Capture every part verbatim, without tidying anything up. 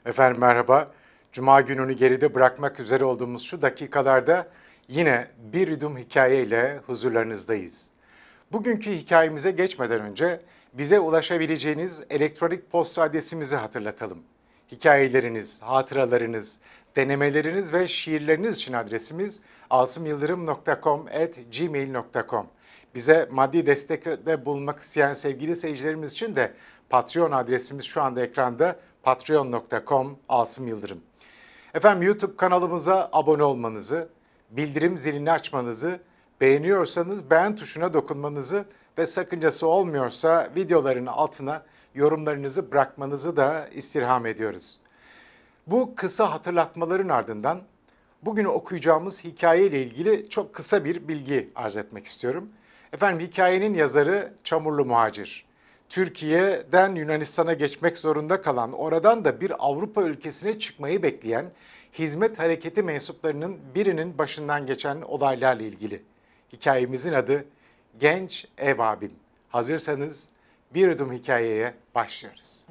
Efendim merhaba. Cuma gününü geride bırakmak üzere olduğumuz şu dakikalarda yine bir yudum hikaye ile huzurlarınızdayız. Bugünkü hikayemize geçmeden önce bize ulaşabileceğiniz elektronik posta adresimizi hatırlatalım. Hikayeleriniz, hatıralarınız, denemeleriniz ve şiirleriniz için adresimiz asımyıldırım nokta com at gmail nokta com. Bize maddi destekte bulunmak isteyen sevgili seyircilerimiz için de Patreon adresimiz şu anda ekranda patreon nokta com Asım Yıldırım. Efendim YouTube kanalımıza abone olmanızı, bildirim zilini açmanızı, beğeniyorsanız beğen tuşuna dokunmanızı ve sakıncası olmuyorsa videoların altına yorumlarınızı bırakmanızı da istirham ediyoruz. Bu kısa hatırlatmaların ardından bugün okuyacağımız hikaye ile ilgili çok kısa bir bilgi arz etmek istiyorum. Efendim hikayenin yazarı Çamurlu Muhacir. Türkiye'den Yunanistan'a geçmek zorunda kalan, oradan da bir Avrupa ülkesine çıkmayı bekleyen hizmet hareketi mensuplarının birinin başından geçen olaylarla ilgili. Hikayemizin adı Genç Ev Abim. Hazırsanız bir yudum hikayeye başlıyoruz.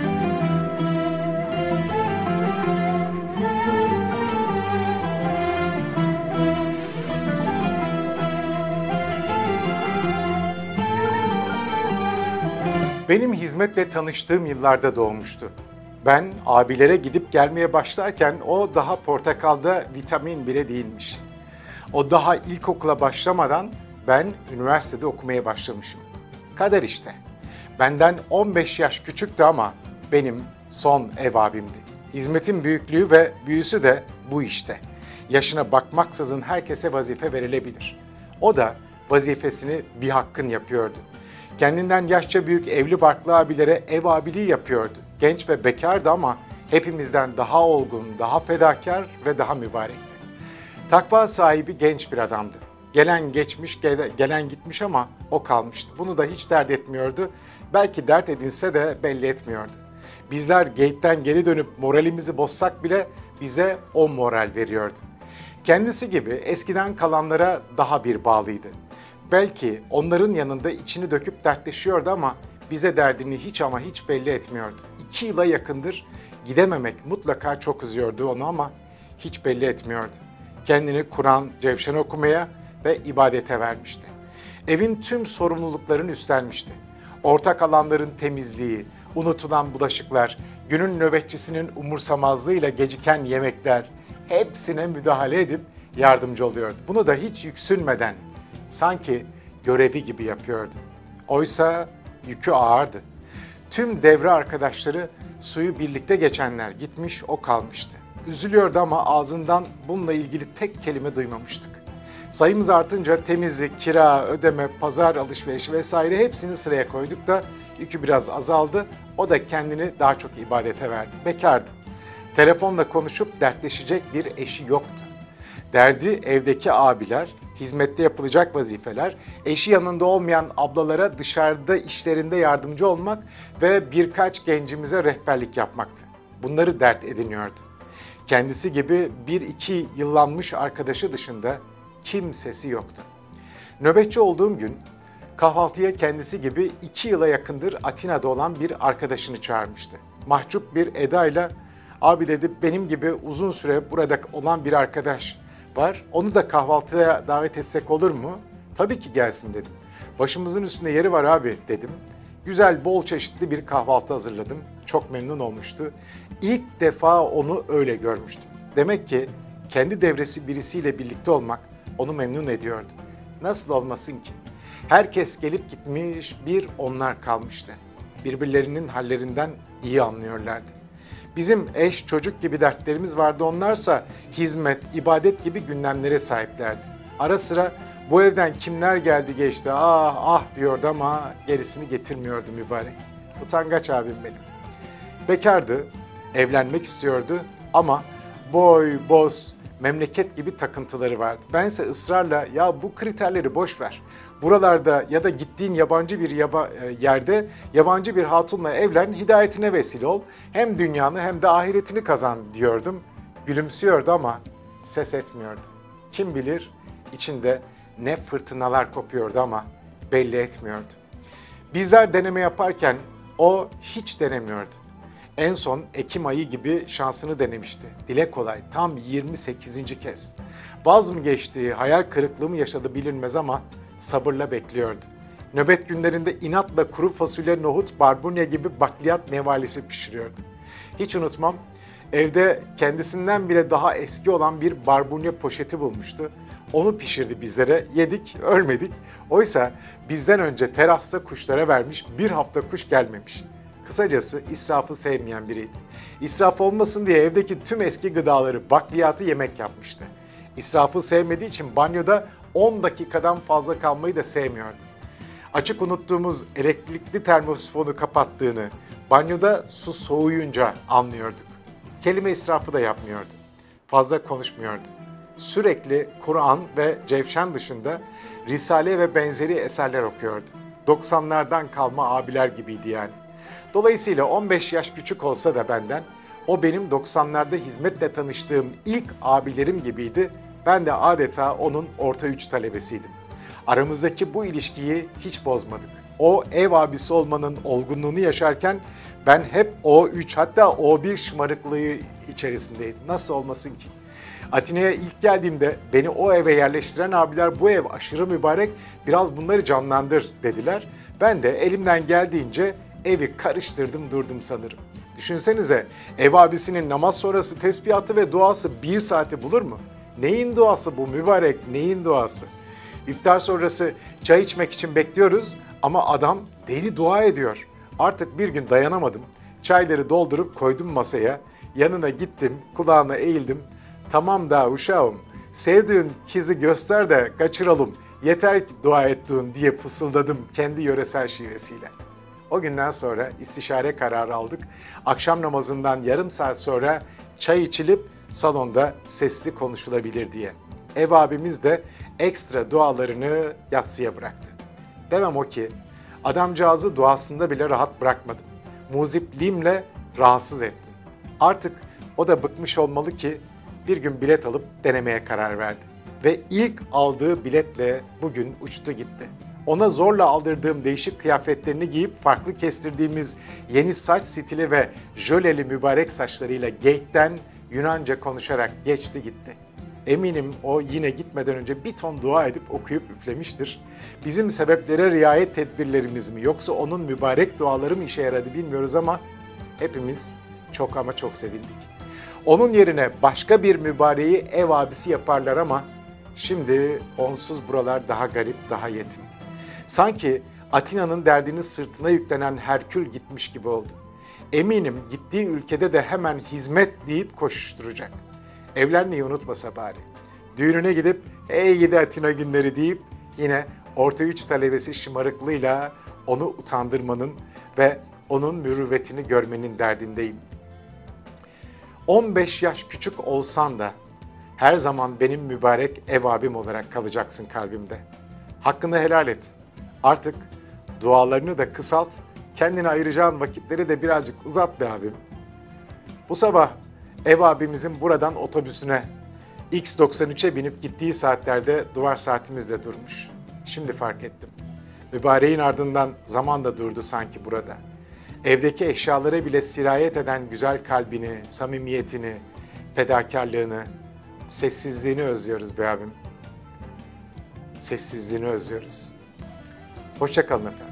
Benim hizmetle tanıştığım yıllarda doğmuştu. Ben abilere gidip gelmeye başlarken o daha portakalda vitamin bile değilmiş. O daha ilkokula başlamadan ben üniversitede okumaya başlamışım. Kader işte. Benden on beş yaş küçüktü ama benim son ev abimdi. Hizmetin büyüklüğü ve büyüsü de bu işte. Yaşına bakmaksızın herkese vazife verilebilir. O da vazifesini bir hakkın yapıyordu. Kendinden yaşça büyük evli barklı abilere ev abiliği yapıyordu. Genç ve bekardı ama hepimizden daha olgun, daha fedakar ve daha mübarekti. Takva sahibi genç bir adamdı. Gelen geçmiş, gelen gitmiş ama o kalmıştı. Bunu da hiç dert etmiyordu. Belki dert edinse de belli etmiyordu. Bizler gate'den geri dönüp moralimizi bozsak bile bize o moral veriyordu. Kendisi gibi eskiden kalanlara daha bir bağlıydı. Belki onların yanında içini döküp dertleşiyordu ama bize derdini hiç ama hiç belli etmiyordu. İki yıla yakındır gidememek mutlaka çok üzüyordu onu ama hiç belli etmiyordu. Kendini Kur'an, Cevşen okumaya ve ibadete vermişti. Evin tüm sorumluluklarını üstlenmişti. Ortak alanların temizliği, unutulan bulaşıklar, günün nöbetçisinin umursamazlığıyla geciken yemekler hepsine müdahale edip yardımcı oluyordu. Bunu da hiç yüksünmeden, sanki görevi gibi yapıyordu. Oysa yükü ağırdı. Tüm devre arkadaşları suyu birlikte geçenler gitmiş, o kalmıştı. Üzülüyordu ama ağzından bununla ilgili tek kelime duymamıştık. Sayımız artınca temizlik, kira, ödeme, pazar alışverişi vesaire hepsini sıraya koyduk da yükü biraz azaldı. O da kendini daha çok ibadete verdi. Bekardı. Telefonla konuşup dertleşecek bir eşi yoktu. Derdi evdeki abiler, hizmette yapılacak vazifeler, eşi yanında olmayan ablalara dışarıda işlerinde yardımcı olmak ve birkaç gencimize rehberlik yapmaktı. Bunları dert ediniyordu. Kendisi gibi bir iki yıllanmış arkadaşı dışında kimsesi yoktu. Nöbetçi olduğum gün kahvaltıya kendisi gibi iki yıla yakındır Atina'da olan bir arkadaşını çağırmıştı. Mahcup bir edayla, "Abi," dedi, "benim gibi uzun süre burada olan bir arkadaş var. Onu da kahvaltıya davet etsek olur mu?" "Tabii ki gelsin," dedim. "Başımızın üstünde yeri var abi," dedim. Güzel, bol çeşitli bir kahvaltı hazırladım. Çok memnun olmuştu. İlk defa onu öyle görmüştüm. Demek ki kendi devresi birisiyle birlikte olmak onu memnun ediyordu. Nasıl olmasın ki? Herkes gelip gitmiş, bir onlar kalmıştı. Birbirlerinin hallerinden iyi anlıyorlardı. Bizim eş, çocuk gibi dertlerimiz vardı, onlarsa hizmet, ibadet gibi gündemlere sahiplerdi. Ara sıra "Bu evden kimler geldi geçti, ah ah" diyordu ama gerisini getirmiyordu mübarek. Utangaç abim benim. Bekardı, evlenmek istiyordu ama boy, boz, memleket gibi takıntıları vardı. Bense ısrarla "Ya bu kriterleri boş ver. Buralarda ya da gittiğin yabancı bir yaba, yerde yabancı bir hatunla evlen, hidayetine vesile ol. Hem dünyanı hem de ahiretini kazan," diyordum. Gülümsüyordu ama ses etmiyordu. Kim bilir içinde ne fırtınalar kopuyordu ama belli etmiyordu. Bizler deneme yaparken o hiç denemiyordu. En son Ekim ayı gibi şansını denemişti. Dile kolay, tam yirmi sekizinci kez. Vaz mı geçti, hayal kırıklığı mı yaşadı bilinmez ama sabırla bekliyordu. Nöbet günlerinde inatla kuru fasulye, nohut, barbunya gibi bakliyat nevalisi pişiriyordu. Hiç unutmam, evde kendisinden bile daha eski olan bir barbunya poşeti bulmuştu. Onu pişirdi bizlere, yedik, ölmedik. Oysa bizden önce terasta kuşlara vermiş, bir hafta kuş gelmemiş. Kısacası israfı sevmeyen biriydi. İsraf olmasın diye evdeki tüm eski gıdaları, bakliyatı yemek yapmıştı. İsrafı sevmediği için banyoda on dakikadan fazla kalmayı da sevmiyordu. Açık unuttuğumuz elektrikli termosifonu kapattığını, banyoda su soğuyunca anlıyorduk. Kelime israfı da yapmıyordu. Fazla konuşmuyordu. Sürekli Kur'an ve Cevşen dışında Risale ve benzeri eserler okuyordu. doksanlardan kalma abiler gibiydi yani. Dolayısıyla on beş yaş küçük olsa da benden, o benim doksanlarda hizmetle tanıştığım ilk abilerim gibiydi. Ben de adeta onun orta üç talebesiydim. Aramızdaki bu ilişkiyi hiç bozmadık. O ev abisi olmanın olgunluğunu yaşarken ben hep O üç hatta O bir şımarıklığı içerisindeydim. Nasıl olmasın ki? Atina'ya ilk geldiğimde beni o eve yerleştiren abiler bu ev aşırı mübarek, biraz bunları canlandır dediler. Ben de elimden geldiğince evi karıştırdım durdum sanırım. Düşünsenize, ev abisinin namaz sonrası tesbihatı ve duası bir saati bulur mu? Neyin duası bu mübarek, neyin duası? İftar sonrası çay içmek için bekliyoruz ama adam deli dua ediyor. Artık bir gün dayanamadım. Çayları doldurup koydum masaya. Yanına gittim, kulağına eğildim. Tamam da uşağım, sevdiğin kızı göster de kaçıralım. Yeter ki dua ettiğin diye fısıldadım kendi yöresel şivesiyle. O günden sonra istişare kararı aldık. Akşam namazından yarım saat sonra çay içilip salonda sesli konuşulabilir diye. Ev abimiz de ekstra dualarını yatsıya bıraktı. Demem o ki, adamcağızı duasında bile rahat bırakmadım. Muzipliğimle rahatsız ettim. Artık o da bıkmış olmalı ki bir gün bilet alıp denemeye karar verdi. Ve ilk aldığı biletle bugün uçtu gitti. Ona zorla aldırdığım değişik kıyafetlerini giyip farklı kestirdiğimiz yeni saç stili ve jöleli mübarek saçlarıyla gate'den Yunanca konuşarak geçti gitti. Eminim o yine gitmeden önce bir ton dua edip okuyup üflemiştir. Bizim sebeplere riayet tedbirlerimiz mi yoksa onun mübarek duaları mı işe yaradı bilmiyoruz ama hepimiz çok ama çok sevindik. Onun yerine başka bir mübareği ev abisi yaparlar ama şimdi onsuz buralar daha garip, daha yetim. Sanki Atina'nın derdini sırtına yüklenen Herkül gitmiş gibi oldu. Eminim gittiği ülkede de hemen hizmet deyip koşuşturacak. Evlenmeyi unutmasa bari. Düğününe gidip hey gidi Atina günleri deyip yine orta üç talebesi şımarıklığıyla onu utandırmanın ve onun mürüvvetini görmenin derdindeyim. on beş yaş küçük olsan da her zaman benim mübarek ev abim olarak kalacaksın kalbimde. Hakkını helal et. Artık dualarını da kısalt, kendine ayıracağın vakitleri de birazcık uzat be abim. Bu sabah ev abimizin buradan otobüsüne X doksan üçe binip gittiği saatlerde duvar saatimiz de durmuş. Şimdi fark ettim. Mübareğin ardından zaman da durdu sanki burada. Evdeki eşyalara bile sirayet eden güzel kalbini, samimiyetini, fedakarlığını, sessizliğini özlüyoruz be abim. Sessizliğini özlüyoruz. Hoşça kalın efendim.